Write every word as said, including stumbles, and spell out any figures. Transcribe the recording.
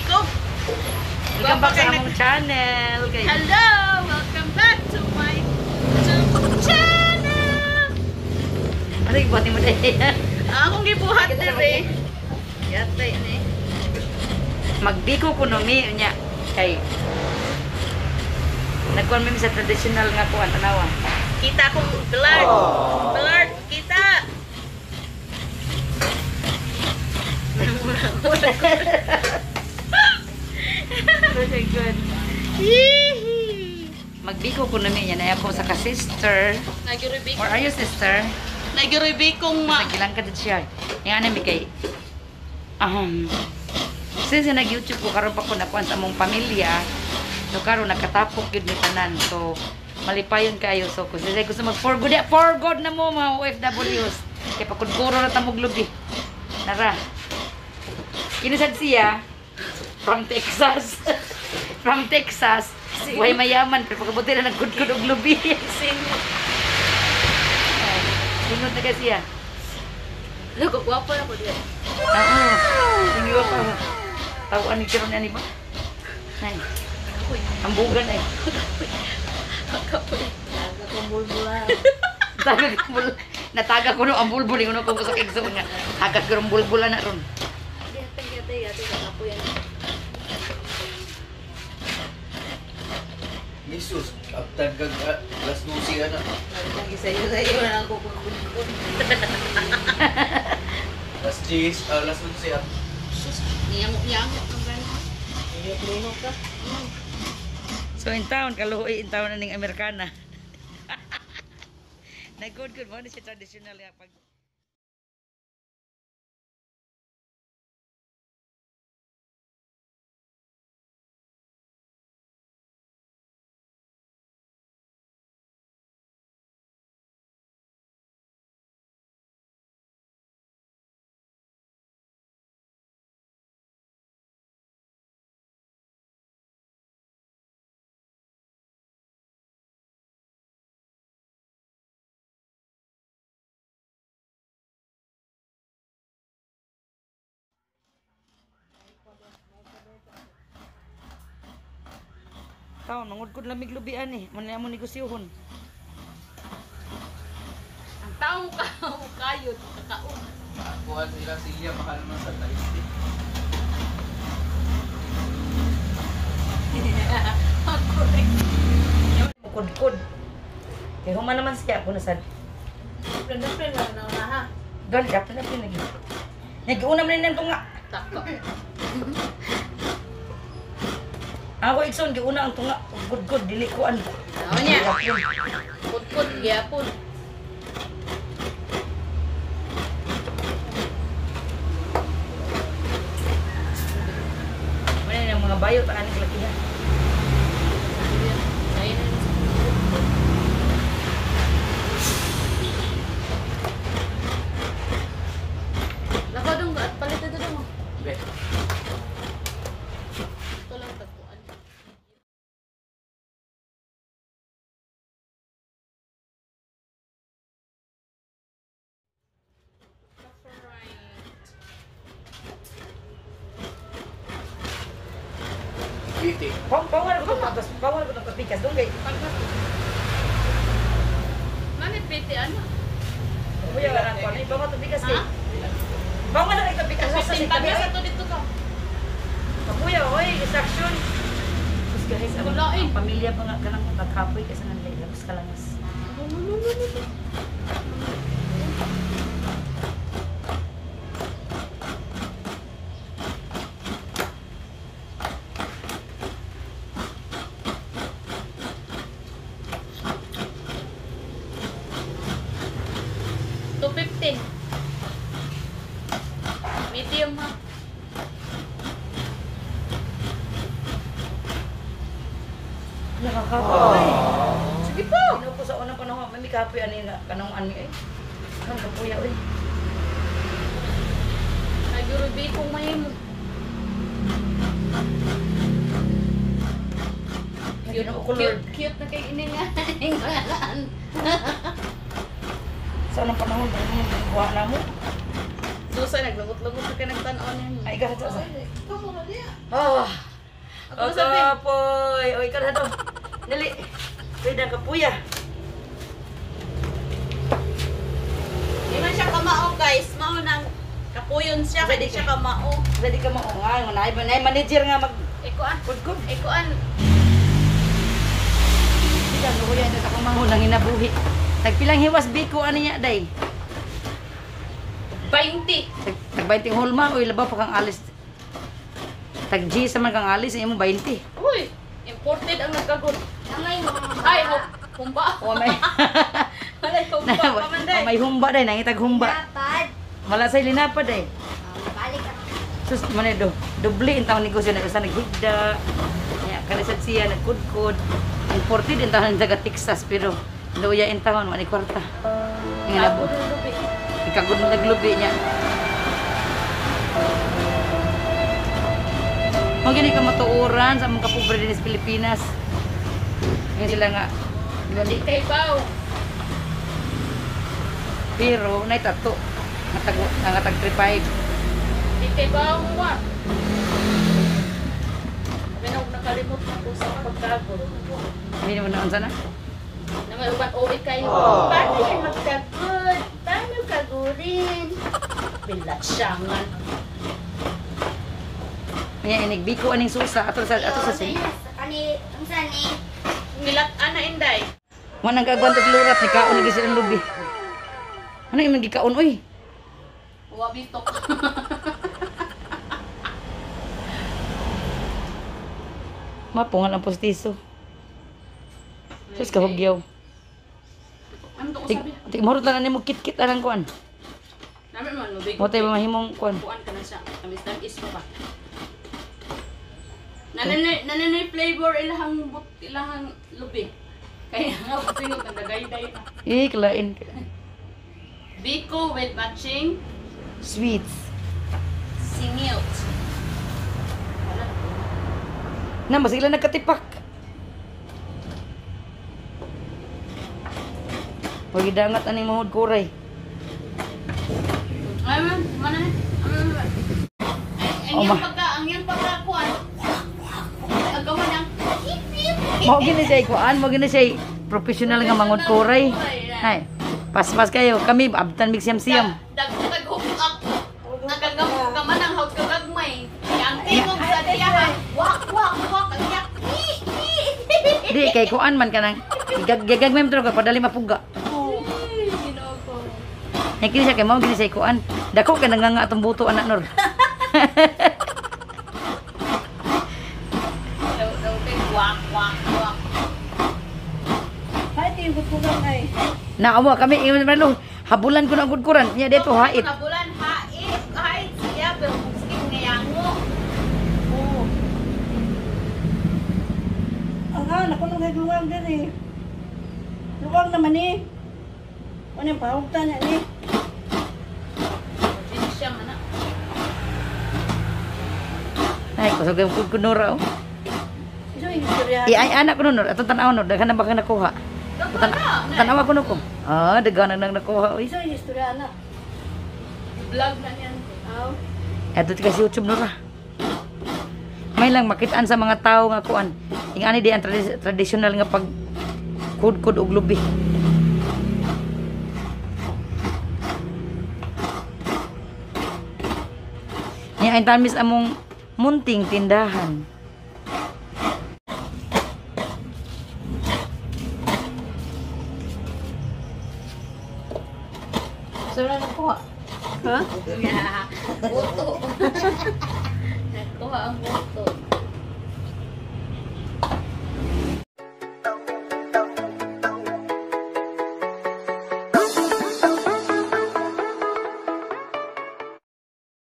Biko. Welcome back sa among channel. Kay Hello! Welcome back to my YouTube channel! ano ibuhat ni mo dahil? Akong gibuhat dire. Yatay ni. Magbiko ko no mi nya kay nagkuan mi sa traditional nga kuan tanawa. Kita akong blurred. Blurred kita. Very good. Hihi. Magbiko ko na mi yan ay ako sa ka-sister. Nagiribik. Or are you sister? Nagiribik kong ma. Nagilang ka din siya. Yang ano mi kay um, since nag-YouTube ko karon pa ko nakuan sa among pamilya. So karon nakatapok gyud ni tanan. So malipayon kayo. So kung sila gusto mag for good, for good na mo mga O F Ws. Kay pakudkuro na tamog lubi. Nara. Kinisad siya from Texas. From Texas. Way mayaman pero pagkabuti na nagkudkod og lubi. Singot. Singot na kasi siya. Nagkagwapo na ko diyan. Oo. Hindi ko pa. Tawaan ni Kiron yan iba. Nay. Ambugan ay. Kapoy. Taga kong bulbula. Taga kong nataga ko no ang bulbul yung ko sa igsoon nga. Taga ko ng bulbula na ron. Yatay, yatay, yatay. Kapoy yan. Misus, after gag uh, last nusi ana. Lagi sa'yo-sa'yo na ako kukun-kun. Last cheese, uh, last nusi at Sus, niyamot-yamot ng gano'n. Niyot-linok ka. So in town, kaluhoy in town na ning Amerikana. Nag-good good mo na siya traditional ya pag taon, mangudkod lamig lubian eh. Manaya mo negosyohon. Ang taong ka, kayod, kakaon. kuha sila silya mahal man sa tayo. Mukudkod. Kaya human naman siya ako nasad. Friend-friend na na na ha. Gali, dapat na pinag. Nag-una man nito nga. Tako. Ako ikson, giuna ang tunga. Good-good, dili ko ano. Ano niya? Put-put, gyapon. Ano yung mga bayo, taanin kalakihan. Lako dong, at palit ito dong. Be. Ito lang tagpuan. Iti. Pang pangal ko to, tapos pangal ko to kapikas dong kay. Manit piti ano? Kuya ka nang panay, pangal to pikas kay. Ha? Pangal na ito pikas sa Fifteen sa tabi. pagkas ito dito ka. Kuya, oy, instruction. Tapos guys, ang, Kulain. ang pamilya pa nga kanang nagkapoy kasi nang labas ka langas. two fifteen. Medium ha. Nakakapoy. Sige po. Ano ko sa unang panahon, may kapoy ani na kanang ani eh. Kan kapoy oy. Nagurubi kong mahimo. Cute, cute, cute na kay ini nga. Sa unang panahon, panahon, kuha na mo. Susay, naglumot-lumot ka nagtanaw niya. Ay, ikaw sa. Kamu na niya. Oh. Ako na sabi. Kapoy. O, ikaw na to. Dali. Pwede ang kapuya. Di man siya kamao guys. Mao nang kapuyon siya. Kaya di siya kamao. Dali ka mo. O nga, manay, manay, manager nga mag... Ikuan. Kudkod. Ikuan. Hindi ka, nukuya na akong mahunang hinabuhi. Nagpilang hiwas biko, ano niya, day? twenty. Tag-twenty hulma, uy, labaw pa kang alis. Tag-G sa man kang alis, ay mo twenty. Uy, imported ang nagkagot. Ay, ho, humba. O, may... Malay, humba pa man day. May humba, day, nangitag humba. Wala sa'y linapad, day. Sus, man do, doble in taong negosyo na usa naghigda. Kaya kalisad siya nagkudkod. Imported in taon taga Texas pero luya in taon man kwarta. Nga labo. Ikagud naglubi niya. Mo gini ka matuoran sa mga kapobre din sa Pilipinas. Ngayon sila nga Di kay baw. pero nay tato. Natag nangatag three five. Di kay baw mo ah. Pero nakalimot na ko sa pagkago. Hindi mo na unsa na. Na may uban uwi kayo. Paano yan magkagod? Paano kagurin? Bilat siya nga. Nya inig biko aning susa ato sa ato sa sin. Kani, unsa ni? Milat ana inday. Mo nang kagwan og lurat ni kaon lagi silang lubi. Ano imong gikaon oy? Wa bitok. Mapungal ang postiso. Sus kahugyaw. Ano to ko Tik sabi? tik morot lang nimo kit-kit anang kuan. Namin man lubig. Mo tay mahimong kuan. Kuan ka na siya. Kamis tag is pa ba? Nananay nananay flavor ilahang but ilahang lubi. Kaya nga butingot ang dagay-day na. Iklain. Biko with matching Sweets. singit. Na mas sila nagkatipak. Pag idangat aning mahod kuray. Ay man, mana ni? Oh, Ang yang ma- pagka, ang yang pagka kuan. Ang gawa ng hip hip. Mao gini siya kuan, mao gini siya professional nga manghod kuray. Hay. Pas-pas kayo, kami abtan mig siyam-siyam. Dag-dag hukak. Nagagam ka man ang hawag kagagmay. Ang tingog sa diyahan. Wak wak wak ang yak. Di kay kuan man kanang gagagag mem ka padali mapuga. Ginoo. Nya kini siya kay mao gini siya kuan. Dako ka nanganga atong buto anak nor. Daw daw kay wak wak wak. Hay ti gutkugan ay. Na amo kami ingon man habulan ko na gud kuran. Nya dito hait. Kabulan hait. Hait siya pero skin ngayango. Oo. Ang ako nung nagluwag din eh. Luwag naman eh. Ano yung pahugtan niya ni? Hindi siya man. Ay ko sagam ko kunura. Oh. Ito yung istorya. I ay anak ko nor ato tan-aw nor daghan na ba ka nakuha. Tan tan-aw ko nuko. Ah, daghan na nang nakuha oy. Ito yung istorya na. Vlog na niyan. Aw. Ato ti kasi YouTube nora. May lang makitaan sa mga tao nga kuan. Ingani di ang tradi- traditional nga pag kud-kud og lubi. Nya ay tamis among munting tindahan. Sura na po. Ha? Buto. Nakuha ang buto.